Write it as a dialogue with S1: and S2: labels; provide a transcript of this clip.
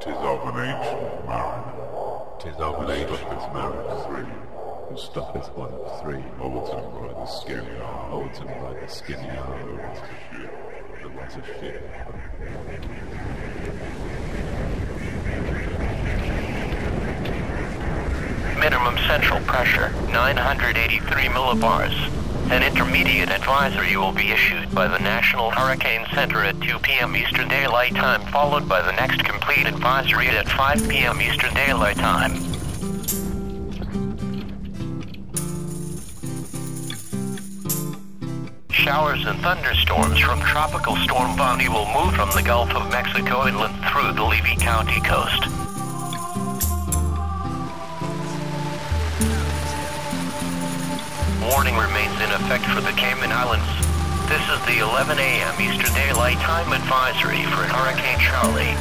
S1: 'Tis of an ancient mariner. 'Tis of an ancient mariner. Who stoppeth one of three. Holds him by the skinny arm. Holds him by the skinny arm. The was a ship.
S2: Minimum central pressure, 983 millibars. An intermediate advisory will be issued by the National Hurricane Center at 2 p.m. Eastern Daylight Time, followed by the next complete advisory at 5 p.m. Eastern Daylight Time. Showers and thunderstorms from Tropical Storm Bonnie will move from the Gulf of Mexico inland through the Levy County coast. Warning remains in effect for the Cayman Islands. This is the 11 a.m. Eastern Daylight Time advisory for Hurricane Charlie.